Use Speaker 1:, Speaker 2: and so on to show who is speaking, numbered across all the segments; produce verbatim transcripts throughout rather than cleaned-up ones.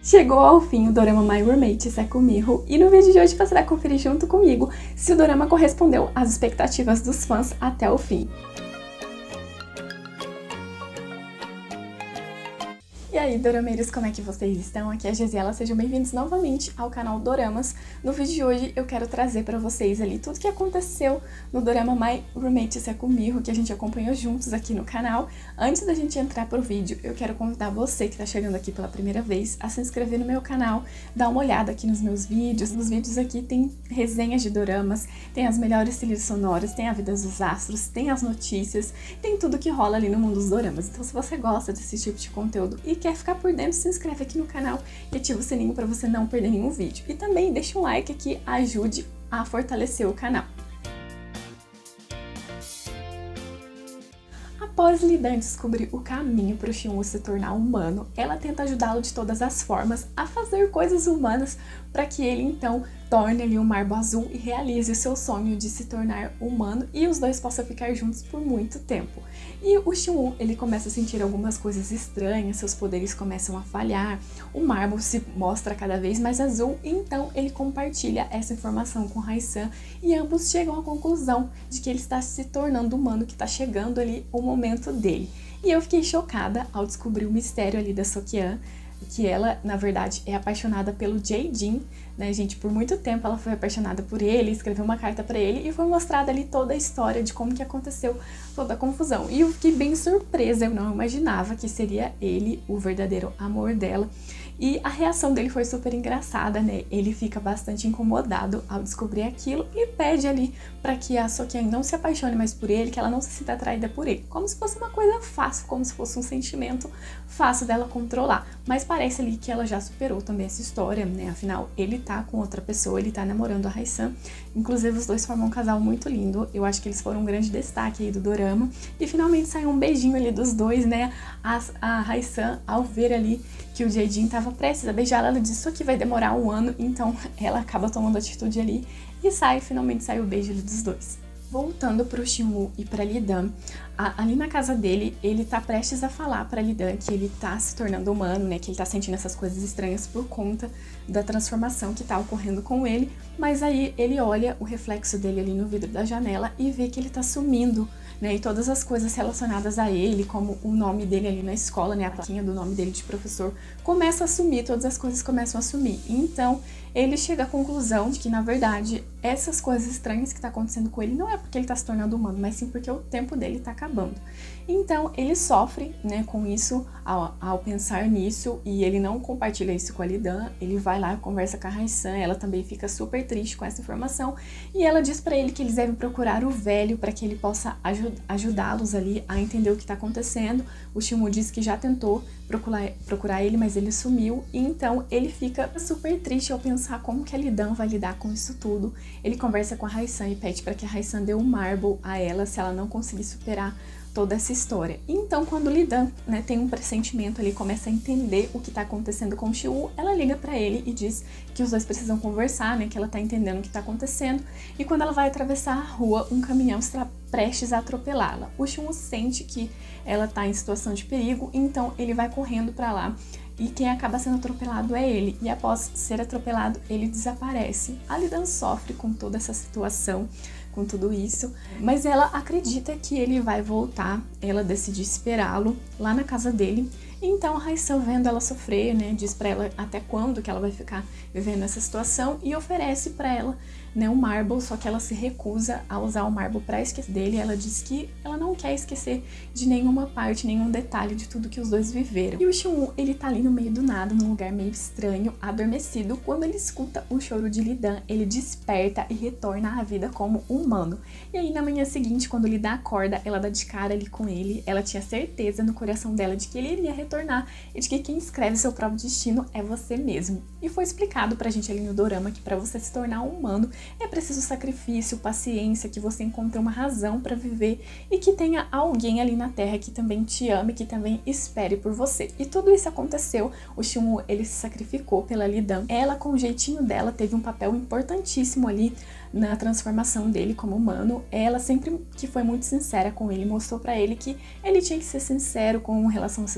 Speaker 1: Chegou ao fim o dorama My Roommate Sekumiho e no vídeo de hoje você vai conferir junto comigo se o dorama correspondeu às expectativas dos fãs até o fim. E aí, dorameiros, como é que vocês estão? Aqui é a Gisela, sejam bem-vindos novamente ao canal Doramas. No vídeo de hoje eu quero trazer pra vocês ali tudo que aconteceu no dorama My Roommate Sekumiho, que a gente acompanhou juntos aqui no canal. Antes da gente entrar pro vídeo, eu quero convidar você que tá chegando aqui pela primeira vez a se inscrever no meu canal, dar uma olhada aqui nos meus vídeos. Nos vídeos aqui tem resenhas de doramas, tem as melhores trilhas sonoras, tem a vida dos astros, tem as notícias, tem tudo que rola ali no mundo dos doramas. Então se você gosta desse tipo de conteúdo e quer ficar por dentro, se inscreve aqui no canal e ativa o sininho para você não perder nenhum vídeo. E também deixa um like aqui, ajude a fortalecer o canal. Após Lidan descobrir o caminho para o Shinwoo se tornar humano, ela tenta ajudá-lo de todas as formas a fazer coisas humanas para que ele então torne ali um marbo azul e realize o seu sonho de se tornar humano e os dois possam ficar juntos por muito tempo. E o Shinwoo, ele começa a sentir algumas coisas estranhas, seus poderes começam a falhar, o marbo se mostra cada vez mais azul e então ele compartilha essa informação com Hae-san e ambos chegam à conclusão de que ele está se tornando humano, que está chegando ali o momento dele. E eu fiquei chocada ao descobrir o mistério ali da Sokyeon, que ela, na verdade, é apaixonada pelo Jae-jin, né, gente? Por muito tempo ela foi apaixonada por ele, escreveu uma carta pra ele e foi mostrada ali toda a história de como que aconteceu toda a confusão. E eu fiquei bem surpresa, eu não imaginava que seria ele o verdadeiro amor dela. E a reação dele foi super engraçada, né? Ele fica bastante incomodado ao descobrir aquilo e pede ali para que a Sokyeon não se apaixone mais por ele, que ela não se sinta atraída por ele. Como se fosse uma coisa fácil, como se fosse um sentimento fácil dela controlar. Mas parece ali que ela já superou também essa história, né? Afinal, ele tá com outra pessoa, ele tá namorando a Hae-san. Inclusive, os dois formam um casal muito lindo. Eu acho que eles foram um grande destaque aí do dorama. E finalmente saiu um beijinho ali dos dois, né? A, a Hae-san, ao ver ali que o Jae-jin estava prestes a beijá-la, ela disse: isso aqui vai demorar um ano, então ela acaba tomando atitude ali e sai, finalmente sai o beijo ali dos dois. Voltando pro Shinwoo e pra Lidan, a, ali na casa dele, ele tá prestes a falar pra Lidan que ele tá se tornando humano, né, que ele tá sentindo essas coisas estranhas por conta da transformação que tá ocorrendo com ele, mas aí ele olha o reflexo dele ali no vidro da janela e vê que ele tá sumindo, né, e todas as coisas relacionadas a ele, como o nome dele ali na escola, né, a plaquinha do nome dele de professor, começa a sumir, todas as coisas começam a sumir. Então, ele chega à conclusão de que, na verdade, essas coisas estranhas que tá acontecendo com ele não é porque ele tá se tornando humano, mas sim porque o tempo dele tá acabando. Então, ele sofre, né, com isso, ao, ao pensar nisso, e ele não compartilha isso com a Lidan, ele vai lá, conversa com a Hae-san, ela também fica super triste com essa informação, e ela diz pra ele que eles devem procurar o velho para que ele possa ajud ajudá-los ali a entender o que tá acontecendo. O Shinwoo diz que já tentou procurar, procurar ele, mas ele sumiu, e então ele fica super triste ao pensar como que a Lidan vai lidar com isso tudo. Ele conversa com a Hae-san e pede para que a Hae-san dê um marble a ela se ela não conseguir superar toda essa história. Então, quando Lidan, né, tem um pressentimento ali, começa a entender o que tá acontecendo com o Shinwoo, ela liga pra ele e diz que os dois precisam conversar, né, que ela tá entendendo o que tá acontecendo, e quando ela vai atravessar a rua, um caminhão está prestes a atropelá-la. O Shinwoo sente que ela tá em situação de perigo, então ele vai correndo pra lá, e quem acaba sendo atropelado é ele, e após ser atropelado, ele desaparece. A Lidan sofre com toda essa situação, com tudo isso, mas ela acredita que ele vai voltar, ela decide esperá-lo lá na casa dele. Então a Hae-san, vendo ela sofrer, né, diz pra ela até quando que ela vai ficar vivendo essa situação e oferece pra ela, né, um marble, só que ela se recusa a usar o marble pra esquecer dele. Ela diz que ela não quer esquecer de nenhuma parte, nenhum detalhe de tudo que os dois viveram. E o Shinwoo, ele tá ali no meio do nada, num lugar meio estranho, adormecido. Quando ele escuta o choro de Lidan, ele desperta e retorna à vida como humano. E aí na manhã seguinte, quando Lidan acorda, ela dá de cara ali com ele. Ela tinha certeza no coração dela de que ele iria retornar e de que quem escreve seu próprio destino é você mesmo. E foi explicado pra gente ali no dorama que pra você se tornar humano é preciso sacrifício, paciência, que você encontre uma razão pra viver e que tenha alguém ali na Terra que também te ame, que também espere por você. E tudo isso aconteceu. O Shinwoo, ele se sacrificou pela Lidan. Ela, com o jeitinho dela, teve um papel importantíssimo ali na transformação dele como humano. Ela sempre que foi muito sincera com ele, mostrou pra ele que ele tinha que ser sincero com relação aos seus sentimentos,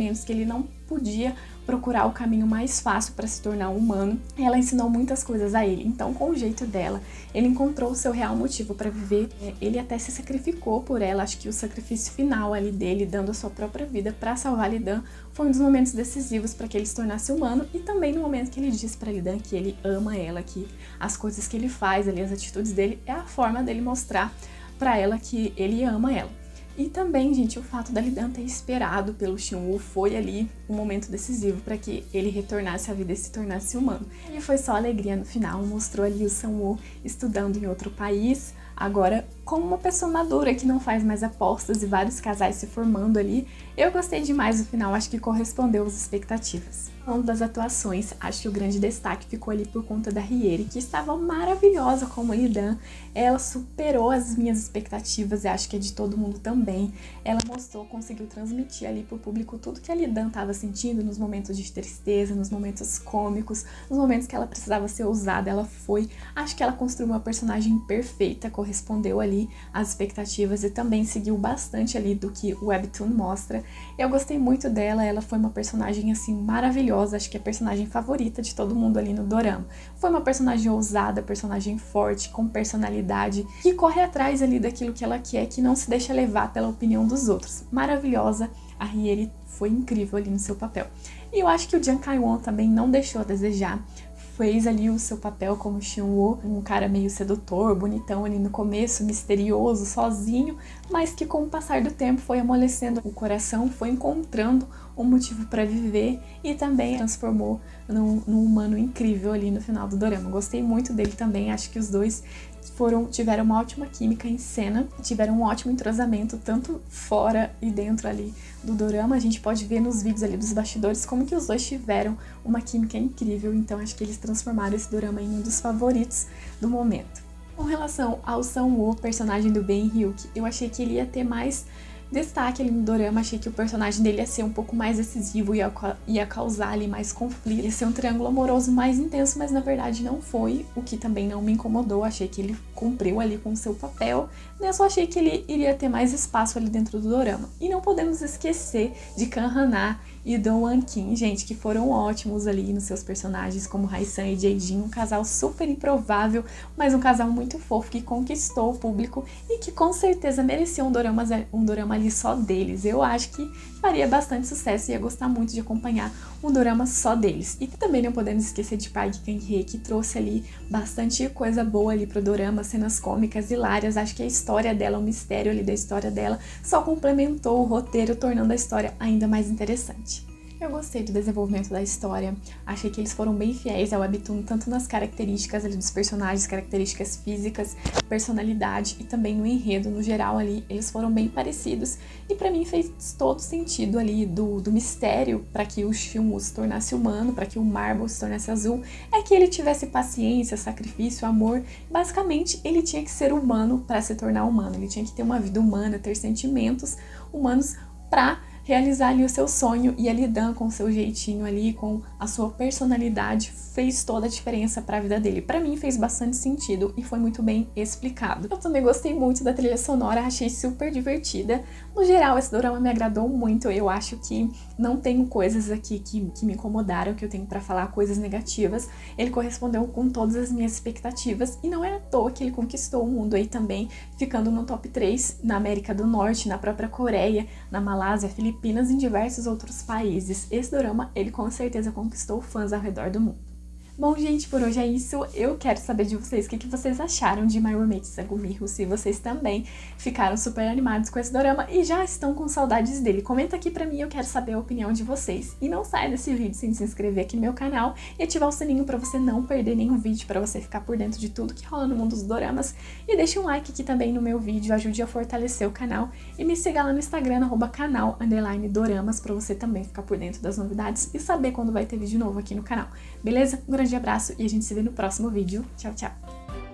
Speaker 1: momentos que ele não podia procurar o caminho mais fácil para se tornar um humano, ela ensinou muitas coisas a ele. Então, com o jeito dela, ele encontrou o seu real motivo para viver. Ele até se sacrificou por ela. Acho que o sacrifício final ali dele, dando a sua própria vida para salvar Lidan, foi um dos momentos decisivos para que ele se tornasse humano, e também no momento que ele disse para Lidan que ele ama ela, que as coisas que ele faz ali, as atitudes dele, é a forma dele mostrar para ela que ele ama ela. E também, gente, o fato da Lidan ter esperado pelo Xin-Woo foi ali um momento decisivo para que ele retornasse à vida e se tornasse humano. Ele foi só alegria no final, mostrou ali o Sang-woo estudando em outro país, agora como uma pessoa madura que não faz mais apostas, e vários casais se formando ali. Eu gostei demais do final, acho que correspondeu às expectativas. Falando das atuações, acho que o grande destaque ficou ali por conta da Hyeri, que estava maravilhosa como Lidan. Ela superou as minhas expectativas e acho que é de todo mundo também. Ela mostrou, conseguiu transmitir ali pro público tudo que a Lidan estava sentindo nos momentos de tristeza, nos momentos cômicos, nos momentos que ela precisava ser ousada, ela foi. Acho que ela construiu uma personagem perfeita, correspondeu ali às expectativas e também seguiu bastante ali do que o Webtoon mostra. Eu gostei muito dela, ela foi uma personagem assim maravilhosa, acho que é a personagem favorita de todo mundo ali no dorama. Foi uma personagem ousada, personagem forte, com personalidade, que corre atrás ali daquilo que ela quer, que não se deixa levar pela opinião dos outros. Maravilhosa, a Hyeri foi incrível ali no seu papel. E eu acho que o Jang Kai-won também não deixou a desejar. Fez ali o seu papel como Xin-Woo, um cara meio sedutor, bonitão ali no começo, misterioso, sozinho, mas que com o passar do tempo foi amolecendo o coração, foi encontrando um motivo para viver e também transformou num, num humano incrível ali no final do dorama. Gostei muito dele também, acho que os dois foram, tiveram uma ótima química em cena, tiveram um ótimo entrosamento, tanto fora e dentro ali do dorama. A gente pode ver nos vídeos ali dos bastidores como que os dois tiveram uma química incrível, então acho que eles transformaram esse dorama em um dos favoritos do momento. Com relação ao Sang-woo, personagem do Ben Hyuk, eu achei que ele ia ter mais destaque ali no dorama, achei que o personagem dele ia ser um pouco mais decisivo, ia, ia causar ali mais conflito, ia ser um triângulo amoroso mais intenso, mas na verdade não foi, o que também não me incomodou. Achei que ele cumpriu ali com o seu papel, né? Eu só achei que ele iria ter mais espaço ali dentro do dorama. E não podemos esquecer de Kan Han-na e Do Wan-Kim, gente, que foram ótimos ali nos seus personagens, como Hae-san e Jae-jin, um casal super improvável, mas um casal muito fofo que conquistou o público e que com certeza merecia um dorama, um dorama ali só deles. Eu acho que faria bastante sucesso e ia gostar muito de acompanhar um dorama só deles. E também não podemos esquecer de Park Kang-hee, que trouxe ali bastante coisa boa ali pro dorama, cenas cômicas, hilárias. Acho que a história dela, o mistério ali da história dela, só complementou o roteiro, tornando a história ainda mais interessante. Eu gostei do desenvolvimento da história, achei que eles foram bem fiéis ao Webtoon, tanto nas características ali dos personagens, características físicas, personalidade e também no enredo, no geral ali, eles foram bem parecidos e pra mim fez todo sentido ali do, do mistério para que o Xin-Woo se tornasse humano, para que o Marble se tornasse azul, é que ele tivesse paciência, sacrifício, amor. Basicamente, ele tinha que ser humano para se tornar humano, ele tinha que ter uma vida humana, ter sentimentos humanos para realizar ali o seu sonho, e a Lidan com o seu jeitinho ali, com a sua personalidade, fez toda a diferença para a vida dele. Para mim fez bastante sentido e foi muito bem explicado. Eu também gostei muito da trilha sonora, achei super divertida. No geral, esse dorama me agradou muito. Eu acho que não tenho coisas aqui que, que me incomodaram, que eu tenho para falar coisas negativas. Ele correspondeu com todas as minhas expectativas e não é à toa que ele conquistou o mundo aí também, ficando no top três na América do Norte, na própria Coreia, na Malásia, Filipinas e em diversos outros países. Esse dorama, ele com certeza conquistou fãs ao redor do mundo. Bom, gente, por hoje é isso. Eu quero saber de vocês o que, que vocês acharam de My Roommate Sagumiho, se vocês também ficaram super animados com esse dorama e já estão com saudades dele. Comenta aqui pra mim, eu quero saber a opinião de vocês. E não saia desse vídeo sem se inscrever aqui no meu canal e ativar o sininho pra você não perder nenhum vídeo, pra você ficar por dentro de tudo que rola no mundo dos doramas. E deixe um like aqui também no meu vídeo, ajude a fortalecer o canal. E me siga lá no Instagram, arroba canal, underline doramas, pra você também ficar por dentro das novidades e saber quando vai ter vídeo novo aqui no canal. Beleza? Um grande abraço e a gente se vê no próximo vídeo. Tchau, tchau!